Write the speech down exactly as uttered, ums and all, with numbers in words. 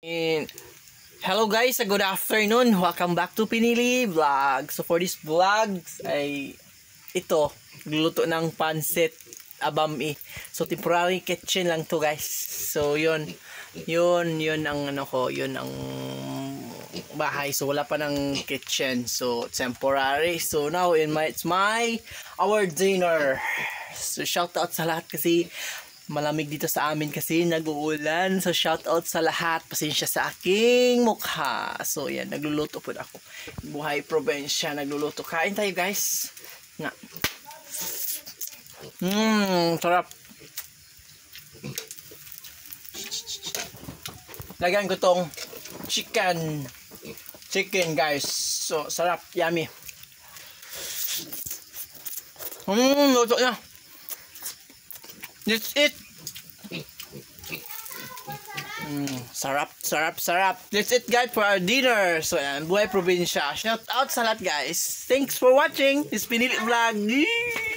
And hello guys, good afternoon. Welcome back to Pinili Vlog. So for this vlog ay ito, gluluto ng pancit abami. So temporary kitchen lang to guys. So yun, yun, yun ang ano ko, yun ang bahay. So wala pa ng kitchen. So temporary. So now in my it's my our dinner. So shout out sa lahat kasi malamig dito sa amin kasi nag-uulan. So shout out sa lahat. Pasensya sa aking mukha. So yan, nagluluto po ako. Buhay probinsya, nagluluto. Kain tayo guys. Nga. Mmm, sarap. Lagyan ko tong chicken. Chicken guys. So sarap, yummy. Mmm, luto na. That's it. Mm, sarap, sarap, sarap. That's it guys for our dinner. So yan, buhay probinsya. Shout out sa lahat guys. Thanks for watching. It's Pinili Vlog.